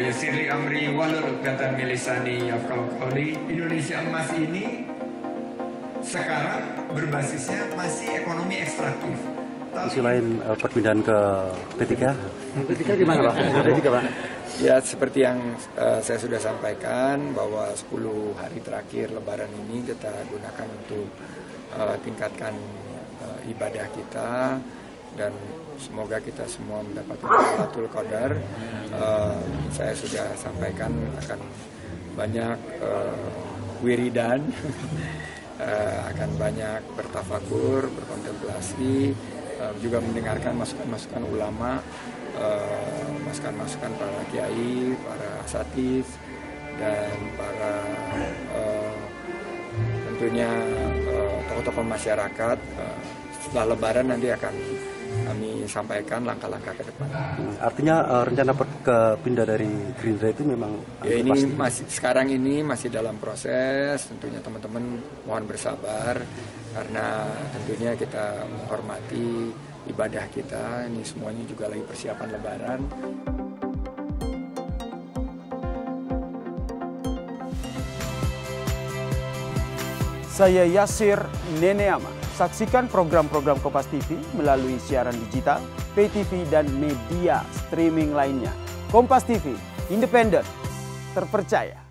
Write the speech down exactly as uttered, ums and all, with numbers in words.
Yasirli Amri Walur Ukatan Milisani Yafkal Qawli. Indonesia Emas ini sekarang berbasisnya masih ekonomi ekstraktif. Selain uh, perpindahan ke P tiga, P tiga gimana Pak? P tiga Pak? Ya, seperti yang uh, saya sudah sampaikan bahwa sepuluh hari terakhir Lebaran ini kita gunakan untuk uh, tingkatkan uh, ibadah kita dan semoga kita semua mendapatkan Lailatul Qadar. Uh, saya sudah sampaikan akan banyak uh, wiridan. Uh, akan banyak bertafakur, berkontemplasi, uh, juga mendengarkan masukan-masukan ulama, uh, masukan-masukan para kiai, para asatidz, dan para uh, tentunya uh, tokoh-tokoh masyarakat. Uh, setelah Lebaran nanti akan kami sampaikan langkah-langkah ke depan. Artinya uh, rencana ke pindah dari Gerindra itu memang ya ini pasti. Masih sekarang ini masih dalam proses. Tentunya teman-teman mohon bersabar karena tentunya kita menghormati ibadah kita. Ini semuanya juga lagi persiapan Lebaran. Saya Yasir Neneama. Saksikan program-program Kompas T V melalui siaran digital, pay T V, dan media streaming lainnya. Kompas T V, independen, terpercaya.